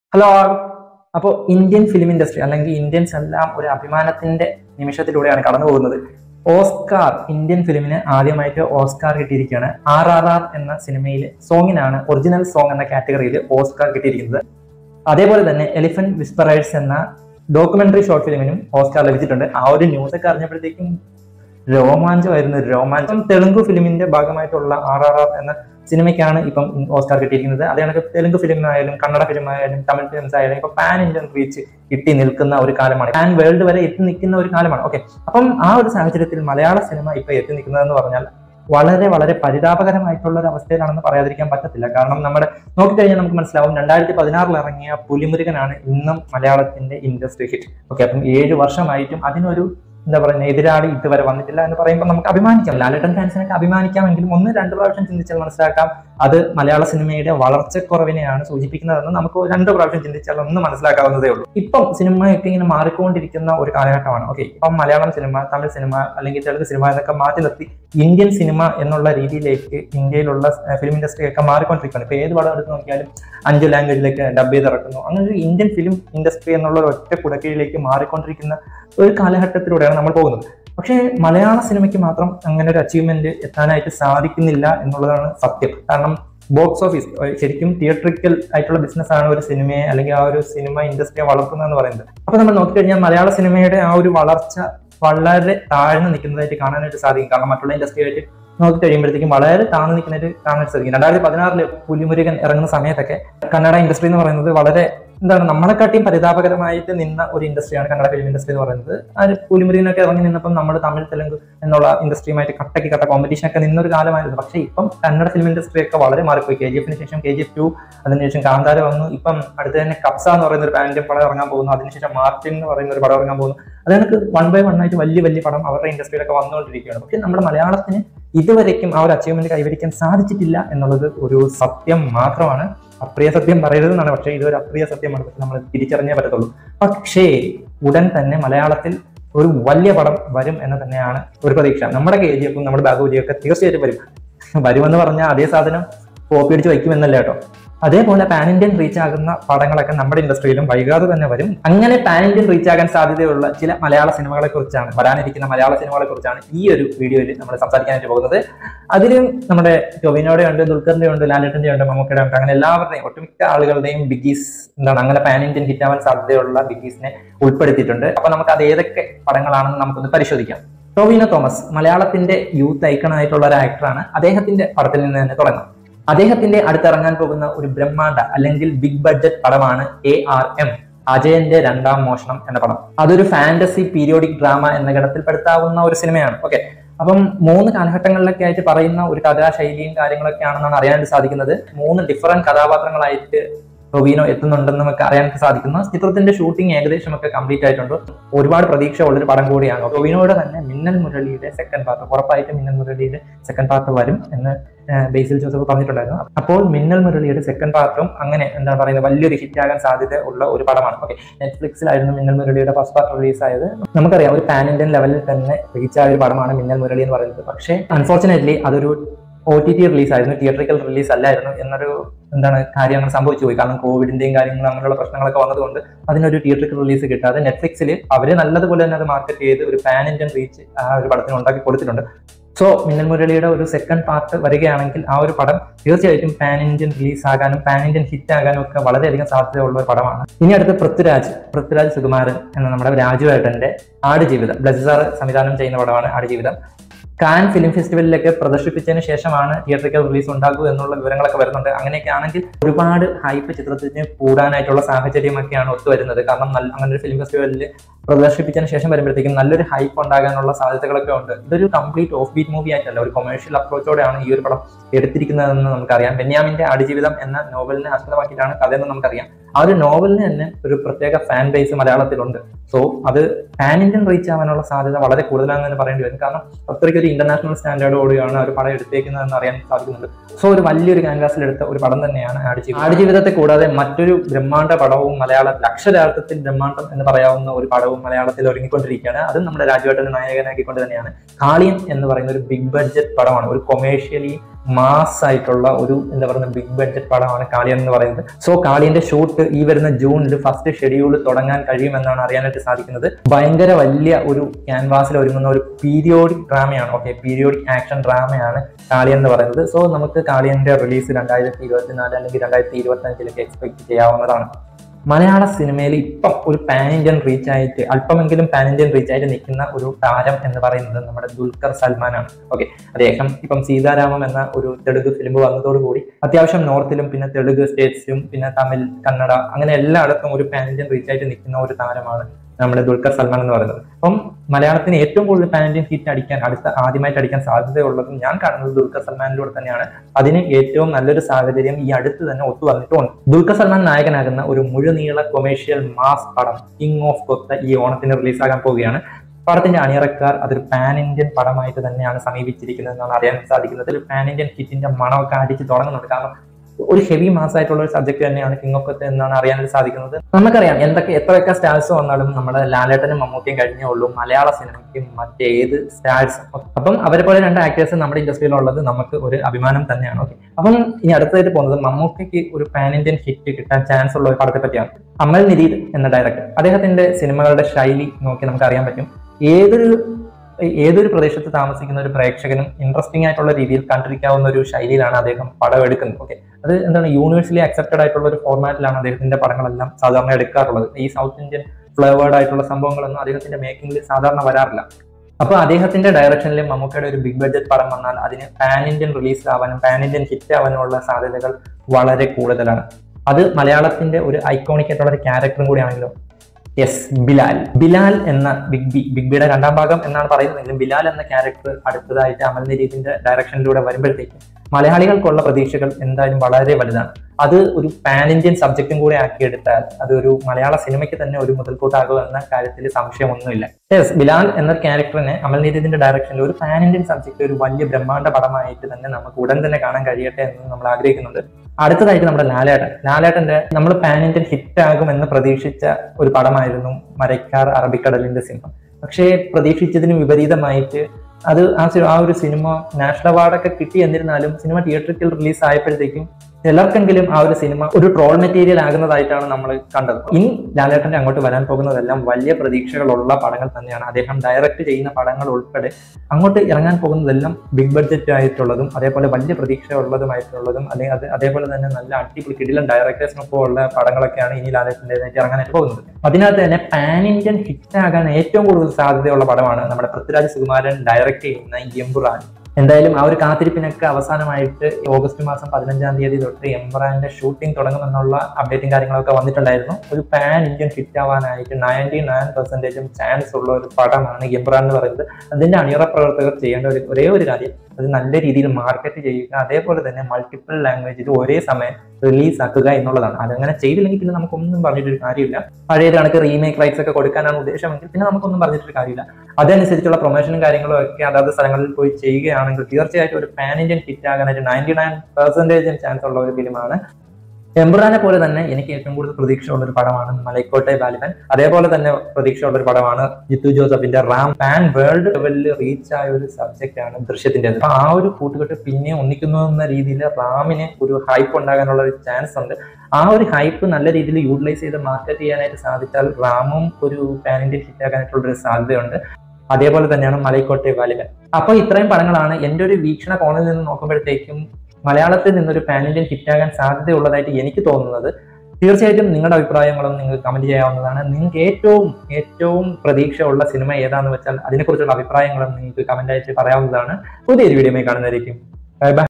Hello. അപ്പോൾ Indian film industry അല്ലെങ്കിൽ Indians എല്ലാം ഒരു അഭിമാനത്തിന്റെ നിമിഷത്തിലൂടെയാണ് കടന്നു പോകുന്നത്. ഓസ്കാർ ഇന്ത്യൻ ഫിലിമിന് ആദ്യമായിട്ട് ഓസ്കാർ കിട്ടിയിരിക്കുകയാണ്. RRR എന്ന സിനിമയിലെ സോങ്ങിനാണ് ഒറിജിനൽ സോങ് എന്ന കാറ്റഗറിയിൽ ഓസ്കാർ കിട്ടിയിരിക്കുന്നത്. അതേപോലെ തന്നെ എലിഫന്റ് വിസ്പറേഴ്സ് എന്ന ഡോക്യുമെന്ററി ഷോർട്ട് ഫിലിമിനും ഓസ്കാർ ലഭിച്ചിട്ടുണ്ട്. ആ ഒരു ന്യൂസ് ഒക്കെ അറിഞ്ഞപ്പോഴത്തേക്കും രോമാഞ്ചം. തെലുങ്ക് ഫിലിമിന്റെ ഭാഗമായിട്ടുള്ള RRR എന്ന സിനിമയ്ക്കാണ് ഇപ്പം ഓസ്കാർ കിട്ടിയിരിക്കുന്നത്. അതേ കണക്ക് തെലുങ്ക് ഫിലിം ആയാലും കന്നഡ ഫിലിം ആയാലും തമിഴ് ഫിലിംസ് ആയാലും ഇപ്പൊ പാൻ ഇന്ത്യൻ റീച്ച് കിട്ടി നിൽക്കുന്ന ഒരു കാലമാണ്. പാൻ വേൾഡ് വരെ എത്തി നിൽക്കുന്ന ഒരു കാലമാണ്. ഓക്കെ, അപ്പം ആ ഒരു സാഹചര്യത്തിൽ മലയാള സിനിമ ഇപ്പൊ എത്തി നിൽക്കുന്നതെന്ന് പറഞ്ഞാൽ വളരെ വളരെ പരിതാപകരമായിട്ടുള്ള ഒരു അവസ്ഥയിലാണെന്ന് പറയാതിരിക്കാൻ പറ്റത്തില്ല. കാരണം നമ്മുടെ നോക്കിക്കഴിഞ്ഞാൽ നമുക്ക് മനസ്സിലാവും, 2016 ഇറങ്ങിയ പുലിമുരുകനാണ് ഇന്നും മലയാളത്തിന്റെ ഇൻഡസ്ട്രി ഹിറ്റ്. ഓക്കെ, അപ്പം 7 വർഷമായിട്ടും അതിനൊരു എന്താ പറയുക എതിരാളി ഇതുവരെ വന്നിട്ടില്ല എന്ന് പറയുമ്പോൾ നമുക്ക് അഭിമാനിക്കാം. ലാലേട്ടൻ ഫാൻസിനൊക്കെ അഭിമാനിക്കാമെങ്കിലും 1-2 പ്രാവശ്യം ചിന്തിച്ചാൽ മനസ്സിലാക്കാം അത് മലയാള സിനിമയുടെ വളർച്ചക്കുറവിനെയാണ് സൂചിപ്പിക്കുന്നതെന്ന് നമുക്ക് 2 പ്രാവശ്യം ചിന്തിച്ചാൽ ഒന്ന് മനസ്സിലാക്കാവുന്നതേ ഉള്ളൂ. ഇപ്പം സിനിമയൊക്കെ ഇങ്ങനെ മാറിക്കൊണ്ടിരിക്കുന്ന ഒരു കാലഘട്ടമാണ്. ഓക്കെ, ഇപ്പം മലയാളം സിനിമ, തമിഴ് സിനിമ അല്ലെങ്കിൽ തെലുങ്ക് സിനിമ എന്നൊക്കെ മാറ്റി നിർത്തി ഇന്ത്യൻ സിനിമ എന്നുള്ള രീതിയിലേക്ക് ഇന്ത്യയിലുള്ള ഫിലിം ഇൻഡസ്ട്രി ഒക്കെ മാറിക്കൊണ്ടിരിക്കുകയാണ്. ഇപ്പൊ ഏത് പടം എടുത്ത് നോക്കിയാലും 5 ലാംഗ്വേജിലേക്ക് ഡബ് ചെയ്ത് ഇറക്കുന്നു. അങ്ങനെ ഒരു ഇന്ത്യൻ ഫിലിം ഇൻഡസ്ട്രി എന്നുള്ള ഒരു ഒറ്റ കുടക്കീഴിലേക്ക് മാറിക്കൊണ്ടിരിക്കുന്ന ഒരു കാലഘട്ടത്തിലൂടെയാണ് നമ്മൾ പോകുന്നത്. പക്ഷേ മലയാള സിനിമയ്ക്ക് മാത്രം അങ്ങനെ ഒരു അച്ചീവ്മെന്റ് എത്താനായിട്ട് സാധിക്കുന്നില്ല എന്നുള്ളതാണ് സത്യം. കാരണം ബോക്സ് ഓഫീസ് ശരിക്കും തിയേറ്ററിക്കൽ ആയിട്ടുള്ള ബിസിനസ് ആണ് ഒരു സിനിമയെ അല്ലെങ്കിൽ ആ ഒരു സിനിമ ഇൻഡസ്ട്രിയെ വളർത്തുന്നതെന്ന് പറയുന്നത്. അപ്പൊ നമ്മൾ നോക്കിക്കഴിഞ്ഞാൽ മലയാള സിനിമയുടെ ആ ഒരു വളർച്ച വളരെ താഴ്ന്നു നിൽക്കുന്നതായിട്ട് കാണാനായിട്ട് സാധിക്കും. കാരണം മറ്റുള്ള ഇൻഡസ്ട്രിയായിട്ട് നോക്കി കഴിയുമ്പോഴത്തേക്കും വളരെ താഴ്ന്നു നിൽക്കുന്നതായിട്ട് കാണാനായിട്ട് സാധിക്കും. 2016 പുലിമുരുകൻ ഇറങ്ങുന്ന സമയത്തൊക്കെ കന്നഡ ഇൻഡസ്ട്രി എന്ന് പറയുന്നത് വളരെ നമ്മളെക്കാട്ടിയും പരിതാപകരമായിട്ട് നിന്ന ഒരു ഇൻഡസ്ട്രിയാണ് കന്നഡ ഫിലിം ഇൻഡസ്ട്രി എന്ന് പറയുന്നത്. ആ പുലിമുരുകനൊക്കെ ഇറങ്ങി നിന്നപ്പം നമ്മൾ തമിഴ് തെലുങ്ക് എന്നുള്ള ഇൻഡസ്ട്രിയുമായിട്ട് കട്ട കോമ്പറ്റീഷൻ ഒക്കെ നിന്നൊരു കാലമായിരുന്നു. പക്ഷേ ഇപ്പം കന്നഡ ഫിലിം ഇൻഡസ്ട്രി ഒക്കെ വളരെ മാറിപ്പോയി. KGF ശേഷം KGF 2, അതിനുശേഷം കാന്താര വന്നു. ഇപ്പം അടുത്ത് തന്നെ കപ്സ എന്ന് പറയുന്ന ഒരു പാൻഡ്യം പടം ഇറങ്ങാൻ പോകുന്നു. അതിനുശേഷം മാർട്ടിൻ എന്ന് പറയുന്ന ഒരു പടം ഇറങ്ങാൻ പോകുന്നു. അതെനിക്ക് 1 by 1 ആയിട്ട് വലിയ പടം അവരുടെ ഇൻഡസ്ട്രിയിലൊക്കെ വന്നുകൊണ്ടിരിക്കുകയാണ്. പക്ഷെ നമ്മുടെ മലയാളത്തിന് ഇതുവരേക്കും ആ ഒരു അച്ചീവ്മെന്റ് കൈവരിക്കാൻ സാധിച്ചിട്ടില്ല എന്നുള്ളത് ഒരു സത്യം മാത്രമാണ്. അപ്രിയ സത്യം പറയരുതെന്നാണ്, പക്ഷേ ഇതൊരു അപ്രിയ സത്യമാണ്. പക്ഷെ നമ്മൾ തിരിച്ചറിഞ്ഞേ പറ്റത്തുള്ളൂ. പക്ഷേ ഉടൻ തന്നെ മലയാളത്തിൽ ഒരു വലിയ പടം വരും എന്ന് തന്നെയാണ് ഒരു പ്രതീക്ഷ. നമ്മുടെ KGF നമ്മുടെ ബാഹുബലിയൊക്കെ തീർച്ചയായിട്ടും വരുമെന്ന് പറഞ്ഞാൽ അതേ സാധനം കോപ്പി അടിച്ച് വയ്ക്കുമെന്നല്ല കേട്ടോ. അതേപോലെ പാൻ ഇന്ത്യൻ റീച്ച് ആകുന്ന പടങ്ങളൊക്കെ നമ്മുടെ ഇൻഡസ്ട്രിയിലും വൈകാതെ തന്നെ വരും. അങ്ങനെ പാൻ ഇന്ത്യൻ റീച്ച് ആകാൻ സാധ്യതയുള്ള ചില മലയാള സിനിമകളെ കുറിച്ചാണ്, വരാനിരിക്കുന്ന മലയാള സിനിമകളെ കുറിച്ചാണ് ഈ ഒരു വീഡിയോയിൽ നമ്മൾ സംസാരിക്കാനായിട്ട് പോകുന്നത്. അതിലും നമ്മുടെ ടൊവിനോയുടെ ഉണ്ട്, ദുൽഖറിന്റെ ഉണ്ട്, ലാലേട്ടന്റെ ഉണ്ട്, മമ്മൂക്കയുടെ ഉണ്ട്, അങ്ങനെ എല്ലാവരുടെയും ഒട്ടുമിക്ക ആളുകളുടെയും ബിഗീസ് അങ്ങനെ പാൻ ഇന്ത്യൻ ഹിറ്റ് ആവാൻ സാധ്യതയുള്ള ബിഗീസിനെ ഉൾപ്പെടുത്തിയിട്ടുണ്ട്. അപ്പൊ നമുക്ക് അത് ഏതൊക്കെ പടങ്ങളാണെന്ന് നമുക്കൊന്ന് പരിശോധിക്കാം. ടൊവിനോ തോമസ് മലയാളത്തിന്റെ യൂത്ത് ഐക്കണായിട്ടുള്ള ഒരു ആക്ടറാണ്. അദ്ദേഹത്തിന്റെ പടത്തിൽ നിന്ന് തന്നെ തുടങ്ങാം. അദ്ദേഹത്തിന്റെ അടുത്തിറങ്ങാൻ പോകുന്ന ഒരു ബ്രഹ്മാണ്ഡ അല്ലെങ്കിൽ ബിഗ് ബഡ്ജറ്റ് പടമാണ് ARM, അജയന്റെ 2ാം മോഷണം എന്ന പടം. അതൊരു ഫാന്റസി പീരിയോഡിക് ഡ്രാമ എന്ന ഗണത്തിൽപ്പെടുത്താവുന്ന ഒരു സിനിമയാണ്. ഓക്കെ, അപ്പം 3 കാലഘട്ടങ്ങളിലൊക്കെ ആയിട്ട് പറയുന്ന ഒരു കഥാശൈലിയും കാര്യങ്ങളൊക്കെ ആണെന്നാണ് അറിയാനായിട്ട് സാധിക്കുന്നത്. 3 ഡിഫറൻറ്റ് കഥാപാത്രങ്ങളായിട്ട് ടൊവിനോ എത്തുന്നുണ്ടെന്ന് നമുക്ക് അറിയാനായിട്ട് സാധിക്കുന്നു. ചിത്രത്തിന്റെ ഷൂട്ടിംഗ് ഏകദേശം ഒക്കെ കംപ്ലീറ്റ് ആയിട്ടുണ്ട്. ഒരുപാട് പ്രതീക്ഷ ഉള്ളൊരു പടം കൂടിയാണ്. ടൊവിനോയുടെ തന്നെ മിന്നൽ മുരളിയുടെ സെക്കൻഡ് പാർട്ട്, ഉറപ്പായിട്ടും മിന്നൽ മുരളിയുടെ സെക്കൻഡ് പാർട്ട് വരും എന്ന് ബേസിൽ ജോസഫ് പറഞ്ഞിട്ടുണ്ടായിരുന്നു. അപ്പോൾ മിന്നൽ മുരളിയുടെ സെക്കൻഡ് പാർട്ടും അങ്ങനെ വലിയൊരു ഹിറ്റ് ആകാൻ സാധ്യത ഉള്ള ഒരു പടമാണ്. ഓക്കെ, നെറ്റ്ഫ്ലിക്സിലായിരുന്നു മിന്നൽ മുരളിയുടെ ഫസ്റ്റ് പാർട്ട് റിലീസ് ആയത്. നമുക്കറിയാം ഒരു പാൻ ഇന്ത്യൻ ലെവലിൽ തന്നെ റീച്ച് ആയ ഒരു പടമാണ് മിന്നൽ മുരളി എന്ന് പറയുന്നത്. പക്ഷേ അൺഫോർച്ചുനേറ്റ്ലി അതൊരു OTT റിലീസ് ആയിരുന്നു, തിയേറ്ററിക്കൽ റിലീസ് അല്ലായിരുന്നു എന്നൊരു കാര്യം അങ്ങനെ സംഭവിച്ചു പോയി. കാരണം കോവിഡിന്റെയും കാര്യങ്ങളും അങ്ങനെയുള്ള പ്രശ്നങ്ങളൊക്കെ വന്നതുകൊണ്ട് അതിനൊരു തിയേറ്ററിക്കൽ റിലീസ് കിട്ടാതെ നെറ്റ്ഫ്ലിക്സിൽ അവര് നല്ലതുപോലെ തന്നെ അത് മാർക്കറ്റ് ചെയ്ത് ഒരു പാൻ ഇന്ത്യൻ റീച്ച് ആ ഒരു പടത്തിന് ഉണ്ടാക്കി കൊടുത്തിട്ടുണ്ട്. സോ മിന്നൽ മുരളിയുടെ ഒരു സെക്കൻഡ് പാർട്ട് വരികയാണെങ്കിൽ ആ ഒരു പടം തീർച്ചയായിട്ടും പാൻ ഇന്ത്യൻ റിലീസ് ആകാനും പാൻ ഇന്ത്യൻ ഹിറ്റ് ആകാനും ഒക്കെ വളരെയധികം സാധ്യതയുള്ള ഒരു പടമാണ്. ഇനി അടുത്ത് പൃഥ്വിരാജ് സുകുമാരൻ എന്ന നമ്മുടെ രാജുവേട്ടന്റെ ആടുജീവിതം, ബ്ലസ് സാർ സംവിധാനം ചെയ്യുന്ന പടമാണ് ആടുജീവിതം. കാൻ ഫിലിം ഫെസ്റ്റിവലിലൊക്കെ പ്രദർശിപ്പിച്ചതിന് ശേഷമാണ് തിയേറ്ററിക്കൽ റിലീസ് ഉണ്ടാകുക എന്നുള്ള വിവരങ്ങളൊക്കെ വരുന്നുണ്ട്. അങ്ങനെയൊക്കെ ആണെങ്കിൽ ഒരുപാട് ഹൈപ്പ് ചിത്രത്തിന് കൂടാനായിട്ടുള്ള സാഹചര്യമൊക്കെയാണ് ഒത്തുവരുന്നത്. കാരണം അങ്ങനെ ഒരു ഫിലിം ഫെസ്റ്റിവലിൽ പ്രദർശിപ്പിച്ചതിന് ശേഷം വരുമ്പോഴത്തേക്കും നല്ലൊരു ഹൈപ്പ് ഉണ്ടാകാനുള്ള സാധ്യതകളൊക്കെ ഉണ്ട്. ഇതൊരു കംപ്ലീറ്റ് ഓഫ് ബീറ്റ് മൂവി ആയിട്ടല്ല, ഒരു കൊമേഴ്ഷ്യൽ അപ്രോച്ചോടെയാണ് ഈ ഒരു പടം എടുത്തിരിക്കുന്നതെന്ന് നമുക്കറിയാം. ബെന്യാമിന്റെ ആടുജീവിതം എന്ന നോവലിനെ ആസ്പദമാക്കിയിട്ടാണ് കഥയെന്ന് നമുക്കറിയാം. ആ ഒരു നോവലിന് തന്നെ ഒരു പ്രത്യേക ഫാൻ ബേസ് മലയാളത്തിലുണ്ട്. സോ അത് പാൻ ഇന്ത്യൻ റീച്ച് ആവാനുള്ള സാധ്യത വളരെ കൂടുതലാണെന്ന് തന്നെ പറയേണ്ടി വരും. കാരണം അത്രയ്ക്ക് ഒരു ഇന്റർനാഷണൽ സ്റ്റാൻഡേർഡോടെയാണ് ഒരു പടം എടുത്തേക്കുന്നതെന്ന് അറിയാൻ സാധിക്കുന്നുണ്ട്. സോ ഒരു വലിയൊരു ക്യാൻവാസിൽ എടുത്ത ഒരു പടം തന്നെയാണ് ആടുജീവിതത്തെ കൂടാതെ മറ്റൊരു ബ്രഹ്മാണ്ഡ പടവും മലയാളത്തിൽ അക്ഷരാർത്ഥത്തിൽ ബ്രഹ്മാണ്ഡം എന്ന് പറയാവുന്ന ഒരു പടവും മലയാളത്തിൽ ഒരുങ്ങിക്കൊണ്ടിരിക്കുകയാണ്. അതും നമ്മുടെ രാജുവേട്ടനെ നായകനാക്കിക്കൊണ്ട് തന്നെയാണ്. കാളിയൻ എന്ന് പറയുന്ന ഒരു ബിഗ് ബഡ്ജറ്റ് പടമാണ്. ഒരു കൊമേഴ്ഷ്യലി മാസ് ആയിട്ടുള്ള ഒരു എന്താ പറയുക ബിഗ് ബഡ്ജറ്റ് പടമാണ് കാളിയൻ എന്ന് പറയുന്നത്. സോ കാളിയന്റെ ഷൂട്ട് ഈ വരുന്ന ജൂണിൽ ഫസ്റ്റ് ഷെഡ്യൂൾ തുടങ്ങാൻ കഴിയുമെന്നാണ് അറിയാനായിട്ട് സാധിക്കുന്നത്. ഭയങ്കര വലിയ ഒരു ക്യാൻവാസിൽ ഒരുങ്ങുന്ന ഒരു പീരിയോഡിക് ഡ്രാമയാണ്. ഓക്കെ, പീരിയോഡിക് ആക്ഷൻ ഡ്രാമയാണ് കാളിയൻ എന്ന് പറയുന്നത്. സോ നമുക്ക് കാളിയന്റെ റിലീസ് 2024 അല്ലെങ്കിൽ 2025 എക്സ്പെക്ട് ചെയ്യാവുന്നതാണ്. മലയാള സിനിമയിൽ ഇപ്പം ഒരു പാൻ ഇന്ത്യൻ റീച്ച് ആയിട്ട് അല്പമെങ്കിലും പാൻ ഇന്ത്യൻ റീച്ച് ആയിട്ട് നിൽക്കുന്ന ഒരു താരം എന്ന് പറയുന്നത് നമ്മുടെ ദുൽഖർ സൽമാനാണ്. ഓക്കെ, അദ്ദേഹം ഇപ്പം സീതാരാമം എന്ന ഒരു തെലുങ്ക് ഫിലിം വന്നതോടുകൂടി അത്യാവശ്യം നോർത്തിലും പിന്നെ തെലുങ്ക് സ്റ്റേറ്റ്സിലും പിന്നെ തമിഴ്, കന്നഡ അങ്ങനെ എല്ലായിടത്തും ഒരു പാൻ ഇന്ത്യൻ റീച്ച് ആയിട്ട് നിൽക്കുന്ന ഒരു താരമാണ് നമ്മുടെ ദുൽഖർ സൽമാൻ എന്ന് പറയുന്നത്. അപ്പം മലയാളത്തിന് ഏറ്റവും കൂടുതൽ പാൻ ഇന്ത്യൻ ഹിറ്റ് അടിക്കാൻ ആദ്യമായിട്ട് അടിക്കാൻ സാധ്യതയുള്ളതും ഞാൻ കാണുന്നത് ദുൽഖർ സൽമാനിലൂടെ തന്നെയാണ്. അതിന് ഏറ്റവും നല്ലൊരു സാഹചര്യം ഈ അടുത്ത് തന്നെ ഒത്തു വന്നിട്ടുണ്ട്. ദുൽഖർ സൽമാൻ നായകനാകുന്ന ഒരു മുഴുനീള കൊമേഴ്ഷ്യൽ മാസ് പടം കിങ് ഓഫ് കൊത്ത ഈ ഓണത്തിന് റിലീസാകാൻ പോവുകയാണ്. പടത്തിന്റെ അണിയറക്കാർ അതൊരു പാൻ ഇന്ത്യൻ പടമായിട്ട് തന്നെയാണ് സമീപിച്ചിരിക്കുന്നത് എന്നാണ് അറിയാൻ സാധിക്കുന്നത്. ഒരു പാൻ ഇന്ത്യൻ ഹിറ്റിന്റെ മണമൊക്കെ അടിച്ച് തുടങ്ങുന്നുണ്ട്. കാരണം ഒരു ഹെവി മാസ് ആയിട്ടുള്ള ഒരു സബ്ജക്ട് തന്നെയാണ് കിങ് ഓഫ് കൊത്ത എന്നാണ് അറിയാനായിട്ട് സാധിക്കുന്നത്. നമുക്കറിയാം എത്രയൊക്കെ സ്റ്റാർസ് വന്നാലും നമ്മുടെ ലാലേട്ടനും മമ്മൂട്ടിയും കഴിഞ്ഞേ ഉള്ളൂ മലയാള സിനിമയ്ക്ക് മറ്റേത് സ്റ്റാർസ്. അപ്പം അവരെ പോലെ 2 ആക്ടേഴ്സ് നമ്മുടെ ഇൻഡസ്ട്രിയിലുള്ളത് നമുക്ക് ഒരു അഭിമാനം തന്നെയാണ്. ഓക്കെ, അപ്പം ഇനി അടുത്തായിട്ട് പോകുന്നത് മമ്മൂട്ടിക്ക് ഒരു പാൻ ഇന്ത്യൻ ഹിറ്റ് കിട്ടാൻ ചാൻസ് ഉള്ള ഒരു പടത്തെ പറ്റിയാണ്. അമൽ നിരീത് എന്ന ഡയറക്ടർ, അദ്ദേഹത്തിന്റെ സിനിമകളുടെ ശൈലി നോക്കി നമുക്ക് അറിയാൻ പറ്റും ഏതൊരു പ്രദേശത്ത് താമസിക്കുന്ന ഒരു പ്രേക്ഷകനും ഇൻട്രസ്റ്റിംഗ് ആയിട്ടുള്ള രീതിയിൽ കണ്ടിരിക്കാവുന്ന ഒരു ശൈലിയിലാണ് അദ്ദേഹം പടം എടുക്കുന്നത്. ഓക്കെ, അത് എന്താണ് യൂണിവേഴ്സലി അക്സെപ്റ്റഡ് ആയിട്ടുള്ള ഒരു ഫോർമാറ്റിലാണ് അദ്ദേഹത്തിന്റെ പടങ്ങളെല്ലാം സാധാരണ എടുക്കാറുള്ളത്. ഈ സൗത്ത് ഇന്ത്യൻ ഫ്ലേവേർഡ് ആയിട്ടുള്ള സംഭവങ്ങളൊന്നും അദ്ദേഹത്തിന്റെ മേക്കിംഗിൽ സാധാരണ വരാറില്ല. അപ്പൊ അദ്ദേഹത്തിന്റെ ഡയറക്ഷനിൽ മമ്മൂക്കയുടെ ഒരു ബിഗ് ബഡ്ജറ്റ് പടം വന്നാൽ അതിന് പാൻ ഇന്ത്യൻ റിലീസ് ആവാനും പാൻ ഇന്ത്യൻ ഹിറ്റ് ആവാനുമുള്ള സാധ്യതകൾ വളരെ കൂടുതലാണ്. അത് മലയാളത്തിന്റെ ഒരു ഐക്കോണിക് ആയിട്ടുള്ള ഒരു ക്യാരക്ടറും കൂടിയാണെങ്കിലും യെസ്, ബിലാൽ എന്ന ബിഗ് ബിയുടെ 2ാം ഭാഗം എന്നാണ് പറയുന്നതെങ്കിലും ബിലാൽ എന്ന ക്യാരക്ടർ അടുത്തതായിട്ട് അമൽ നിരീതിന്റെ ഡയറക്ഷനിലൂടെ വരുമ്പോഴത്തേക്കും മലയാളികൾക്കുള്ള പ്രതീക്ഷകൾ എന്തായാലും വളരെ വലുതാണ്. അത് ഒരു പാൻ ഇന്ത്യൻ സബ്ജക്റ്റും കൂടെ ആക്കിയെടുത്താൽ അത് ഒരു മലയാള സിനിമയ്ക്ക് തന്നെ ഒരു മുതൽക്കൂട്ടാകും എന്ന കാര്യത്തിൽ സംശയമൊന്നുമില്ല. യെസ്, ബിലാൽ എന്ന ക്യാരക്ടറിനെ അമൽ നിരീതിന്റെ ഡയറക്ഷനിൽ ഒരു പാൻ ഇന്ത്യൻ സബ്ജക്ട് ഒരു വലിയ ബ്രഹ്മാണ്ഡ പടമായിട്ട് തന്നെ നമുക്ക് ഉടൻ തന്നെ കാണാൻ കഴിയട്ടെ എന്ന് നമ്മൾ ആഗ്രഹിക്കുന്നുണ്ട്. അടുത്തതായിട്ട് നമ്മുടെ ലാലേട്ടന്റെ നമ്മൾ പാൻ ഇന്ത്യൻ ഹിറ്റ് ആകുമെന്ന് പ്രതീക്ഷിച്ച ഒരു പടമായിരുന്നു മരയ്ക്കാർ അറബിക്കടലിന്റെ സിനിമ. പക്ഷേ പ്രതീക്ഷിച്ചതിന് വിപരീതമായിട്ട് അത് ആ ഒരു സിനിമ നാഷണൽ അവാർഡൊക്കെ കിട്ടി. എന്നിരുന്നാലും സിനിമ തിയേറ്ററിൽ റിലീസ് ആയപ്പോഴത്തേക്കും ചിലർക്കെങ്കിലും ആ ഒരു സിനിമ ഒരു ട്രോൾ മെറ്റീരിയൽ ആകുന്നതായിട്ടാണ് നമ്മൾ കണ്ടത്. ഇനി ലാലേട്ടന്റെ അങ്ങോട്ട് വരാൻ പോകുന്നതെല്ലാം വലിയ പ്രതീക്ഷകളുള്ള പടങ്ങൾ തന്നെയാണ്. അദ്ദേഹം ഡയറക്റ്റ് ചെയ്യുന്ന പടങ്ങൾ ഉൾപ്പെടെ അങ്ങോട്ട് ഇറങ്ങാൻ പോകുന്നതെല്ലാം ബിഗ് ബഡ്ജറ്റ് ആയിട്ടുള്ളതും അതേപോലെ വലിയ പ്രതീക്ഷയുള്ളതുമായിട്ടുള്ളതും അല്ലെങ്കിൽ അതേപോലെ തന്നെ നല്ല അടിപൊളി കിടിലൻ ഡയറക്ടേഴ്സിനൊപ്പം ഉള്ള പടങ്ങളൊക്കെയാണ് ഇനി ലാലേട്ടൻ്റെതായിട്ട് ഇറങ്ങാനായിട്ട് പോകുന്നത്. അതിനകത്ത് തന്നെ പാൻ ഇന്ത്യൻ ഹിറ്റ് ആകാൻ ഏറ്റവും കൂടുതൽ സാധ്യതയുള്ള പടമാണ് നമ്മുടെ പൃഥ്വിരാജ് സുകുമാരൻ ഡയറക്ട് ചെയ്യുന്ന എമ്പുരാൻ. എന്തായാലും ആ ഒരു കാത്തിരിപ്പിനൊക്കെ അവസാനമായിട്ട് ഓഗസ്റ്റ് മാസം 15-ാം തീയതി തൊട്ട് എമ്പുരാന്റെ ഷൂട്ടിംഗ് തുടങ്ങുമെന്നുള്ള അപ്ഡേറ്റും കാര്യങ്ങളൊക്കെ വന്നിട്ടുണ്ടായിരുന്നു. ഒരു പാൻ ഇന്ത്യൻ ഹിറ്റ് ആവാനായിട്ട് 99% ചാൻസ് ഉള്ള ഒരു പടമാണ് എമ്പുരാൻ എന്ന് പറയുന്നത്. അതിന്റെ അണിയറ പ്രവർത്തകർ ചെയ്യേണ്ട ഒരേ ഒരു കാര്യം അത് നല്ല രീതിയിൽ മാർക്കറ്റ് ചെയ്യുക, അതേപോലെ തന്നെ മൾട്ടിപ്പിൾ ലാംഗ്വേജിൽ ഒരേ സമയം റിലീസ് ആക്കുക എന്നുള്ളതാണ്. അതങ്ങനെ ചെയ്തില്ലെങ്കിൽ പിന്നെ നമുക്കൊന്നും പറഞ്ഞിട്ടൊരു കാര്യമില്ല. പഴയ കണക്ക് റീമേക്ക് റൈറ്റ്സ് ഒക്കെ കൊടുക്കാനാണ് ഉദ്ദേശമെങ്കിൽ പിന്നെ നമുക്കൊന്നും പറഞ്ഞിട്ടൊരു കാര്യമില്ല. അതനുസരിച്ചുള്ള പ്രൊമോഷനും കാര്യങ്ങളും ഒക്കെ അതാത് സ്ഥലങ്ങളിൽ പോയി ചെയ്യുകയാണെങ്കിൽ തീർച്ചയായിട്ടും ഒരു പാൻ ഇന്ത്യൻ ഹിറ്റ് ആകാനായിട്ട് 99% ചാൻസ് ഉള്ള ഒരു ഫിലിമാണ്. എമ്പുരാനെ പോലെ തന്നെ എനിക്ക് ഏറ്റവും കൂടുതൽ പ്രതീക്ഷയുള്ള ഒരു പടമാണ് മലൈക്കോട്ടെ വാലിബൻ. അതേപോലെ തന്നെ പ്രതീക്ഷയുള്ള ഒരു പടമാണ് ജിത്തു ജോസഫിന്റെ റാം. പാൻ വേൾഡ് ലെവലിൽ റീച്ച് ആയ ഒരു സബ്ജക്റ്റ് ആണ് ദൃശ്യത്തിന്റെ. അപ്പൊ ആ ഒരു കൂട്ടുകെട്ട് പിന്നെ ഒന്നിക്കുന്നു എന്ന രീതിയിൽ റാമിന് ഒരു ഹൈപ്പ് ഉണ്ടാകാനുള്ള ഒരു ചാൻസ് ഉണ്ട്. ആ ഒരു ഹൈപ്പ് നല്ല രീതിയിൽ യൂട്ടിലൈസ് ചെയ്ത് മാർക്കറ്റ് ചെയ്യാനായിട്ട് സാധിച്ചാൽ റാമും ഒരു പാൻ ഇന്ത്യൻ ഹിറ്റ് ആകാനായിട്ടുള്ള ഒരു സാധ്യതയുണ്ട്. അതേപോലെ തന്നെയാണ് മലൈക്കോട്ടെ വാലിബൻ. അപ്പൊ ഇത്രയും പടങ്ങളാണ് എന്റെ ഒരു വീക്ഷണ കോണിൽ നിന്ന് നോക്കുമ്പോഴത്തേക്കും മലയാളത്തിൽ നിന്നൊരു പാൻ ഇന്ത്യൻ ഹിറ്റാകാൻ സാധ്യതയുള്ളതായിട്ട് എനിക്ക് തോന്നുന്നത്. തീർച്ചയായിട്ടും നിങ്ങളുടെ അഭിപ്രായങ്ങളും നിങ്ങൾക്ക് കമന്റ് ചെയ്യാവുന്നതാണ്. നിങ്ങൾക്ക് ഏറ്റവും പ്രതീക്ഷയുള്ള സിനിമ ഏതാണെന്ന് വെച്ചാൽ അതിനെക്കുറിച്ചുള്ള അഭിപ്രായങ്ങളും നിങ്ങൾക്ക് കമന്റ് ആയിട്ട് പറയാവുന്നതാണ്. പുതിയൊരു വീഡിയോയിൽ കാണുന്നതായിരിക്കും. Bye bye.